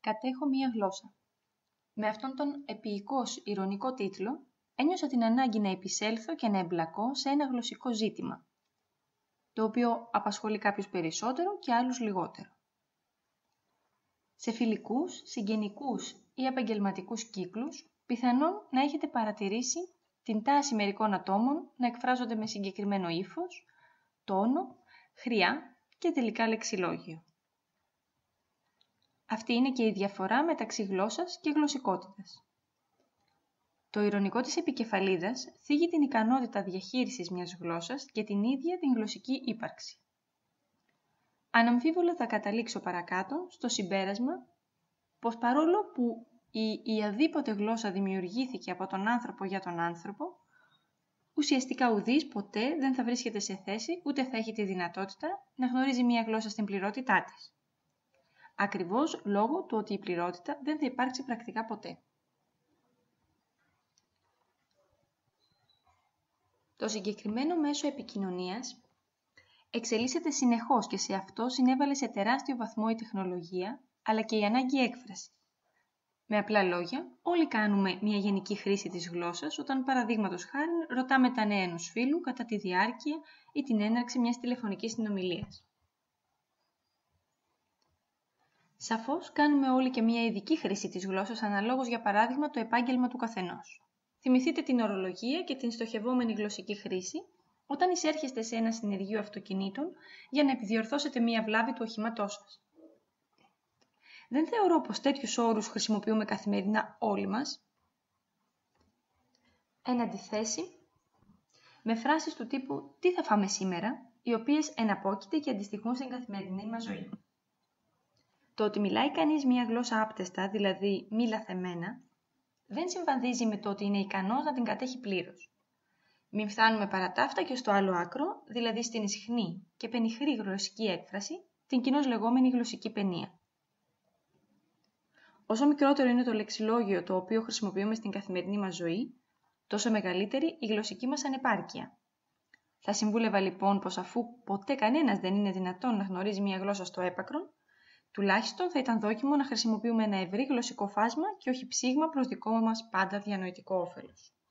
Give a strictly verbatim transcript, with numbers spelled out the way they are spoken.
κατέχω μία γλώσσα. Με αυτόν τον επίοικος ειρωνικό τίτλο, ένιωσα την ανάγκη να επισέλθω και να εμπλακώ σε ένα γλωσσικό ζήτημα, το οποίο απασχολεί κάποιους περισσότερο και άλλους λιγότερο. Σε φιλικούς, συγγενικούς ή επαγγελματικούς κύκλους, πιθανόν να έχετε παρατηρήσει την τάση μερικών ατόμων να εκφράζονται με συγκεκριμένο ύφος, τόνο, χρειά και τελικά λεξιλόγιο. Αυτή είναι και η διαφορά μεταξύ γλώσσας και γλωσσικότητας. Το ειρωνικό της επικεφαλίδας θίγει την ικανότητα διαχείρισης μιας γλώσσας και την ίδια την γλωσσική ύπαρξη. Αναμφίβολα θα καταλήξω παρακάτω στο συμπέρασμα πως παρόλο που η, η αδίποτε γλώσσα δημιουργήθηκε από τον άνθρωπο για τον άνθρωπο, ουσιαστικά ουδής ποτέ δεν θα βρίσκεται σε θέση ούτε θα έχει τη δυνατότητα να γνωρίζει μια γλώσσα στην πληρότητά της. Ακριβώς λόγω του ότι η πληρότητα δεν θα υπάρξει πρακτικά ποτέ. Το συγκεκριμένο μέσο επικοινωνίας εξελίσσεται συνεχώς και σε αυτό συνέβαλε σε τεράστιο βαθμό η τεχνολογία, αλλά και η ανάγκη έκφραση. Με απλά λόγια, όλοι κάνουμε μια γενική χρήση της γλώσσας όταν παραδείγματος χάριν ρωτάμε τα νέα ενός φίλου κατά τη διάρκεια ή την έναρξη μιας τηλεφωνικής συνομιλίας. Σαφώς κάνουμε όλοι και μια ειδική χρήση της γλώσσας αναλόγως για παράδειγμα το επάγγελμα του καθενός. Θυμηθείτε την ορολογία και την στοχευόμενη γλωσσική χρήση όταν εισέρχεστε σε ένα συνεργείο αυτοκινήτων για να επιδιορθώσετε μια βλάβη του οχήματός σας. Δεν θεωρώ πως τέτοιους όρους χρησιμοποιούμε καθημερινά όλοι μας. Εν αντιθέσει, με φράσεις του τύπου «Τι θα φάμε σήμερα», οι οποίες εναπόκειται και αντιστοιχούν στην καθημερινή μας ζωή. Το ότι μιλάει κανείς μια γλώσσα άπτεστα, δηλαδή μη λαθεμένα, δεν συμβαδίζει με το ότι είναι ικανός να την κατέχει πλήρως. Μην φτάνουμε παρά ταύτα και στο άλλο άκρο, δηλαδή στην ισχνή και πενιχρή γλωσσική έκφραση, την κοινώς λεγόμενη γλωσσική παινία. Όσο μικρότερο είναι το λεξιλόγιο το οποίο χρησιμοποιούμε στην καθημερινή μας ζωή, τόσο μεγαλύτερη η γλωσσική μας ανεπάρκεια. Θα συμβούλευα λοιπόν πως αφού ποτέ κανένας δεν είναι δυνατόν να γνωρίζει μια γλώσσα στο έπακρον, τουλάχιστον θα ήταν δόκιμο να χρησιμοποιούμε ένα ευρύ γλωσσικό φάσμα και όχι ψήγμα προς δικό μας πάντα διανοητικό όφελος.